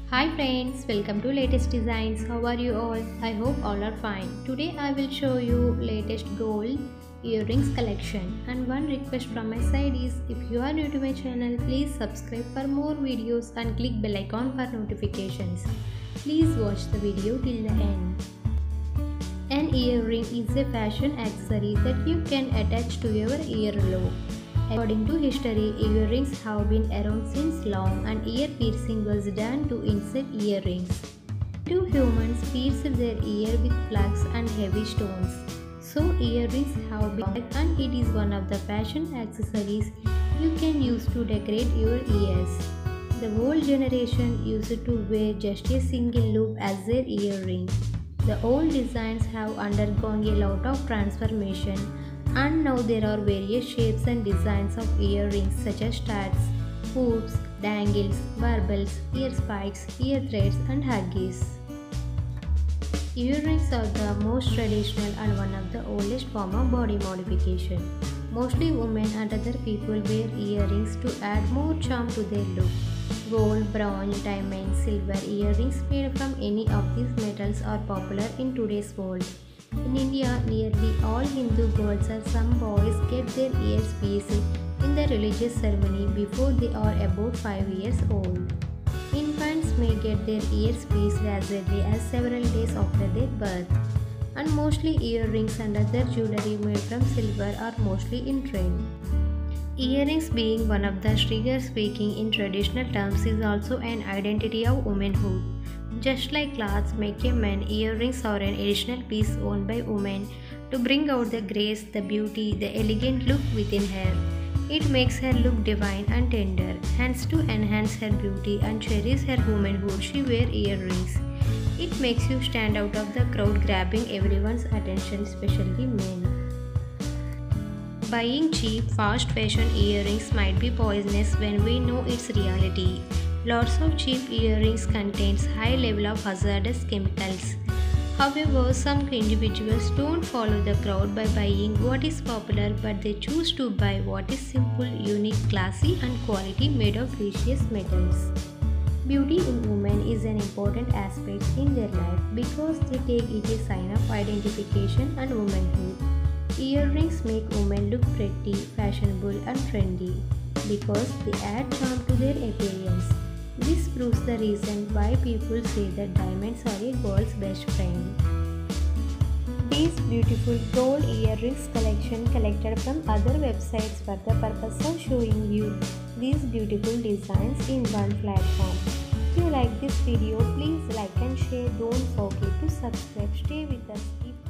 Hi friends, welcome to latest designs. How are you all? I hope all are fine. Today I will show you latest gold earrings collection, and one request from my side is if you are new to my channel, please subscribe for more videos and click bell icon for notifications. Please watch the video till the end. An earring is a fashion accessory that you can attach to your earlobe. According to history, earrings have been around since long, and ear piercing was done to insert earrings. Two humans pierced their ear with plugs and heavy stones. So earrings have been, and it is one of the fashion accessories you can use to decorate your ears. The old generation used to wear just a single loop as their earring. The old designs have undergone a lot of transformation, and now there are various shapes and designs of earrings such as studs, hoops, dangles, barbels, ear spikes, ear threads and huggies. Earrings are the most traditional and one of the oldest form of body modification. Mostly women and other people wear earrings to add more charm to their look. Gold, bronze, diamond, silver earrings made from any of these metals are popular in today's world. In India, nearly all Hindu girls or some boys get their ears pierced in the religious ceremony before they are about 5 years old. Infants may get their ears pierced as early as several days after their birth. And mostly earrings and other jewelry made from silver are mostly in trend. Earrings being one of the trigger speaking in traditional terms is also an identity of womanhood. Just like clothes make a man, earrings are an additional piece worn by women to bring out the grace, the beauty, the elegant look within her. It makes her look divine and tender. Hence, to enhance her beauty and cherish her womanhood, she wears earrings. It makes you stand out of the crowd, grabbing everyone's attention, especially men. Buying cheap, fast fashion earrings might be poisonous when we know its reality. Lots of cheap earrings contains high level of hazardous chemicals. However, some individuals don't follow the crowd by buying what is popular, but they choose to buy what is simple, unique, classy and quality made of precious metals. Beauty in women is an important aspect in their life because they take it a sign of identification and womanhood. Earrings make women look pretty, fashionable and trendy because they add charm to their appearance. This proves the reason why people say that diamonds are a girl's best friend. These beautiful gold earrings collection collected from other websites for the purpose of showing you these beautiful designs in one platform. If you like this video, please like and share. Don't forget to subscribe. Stay with us.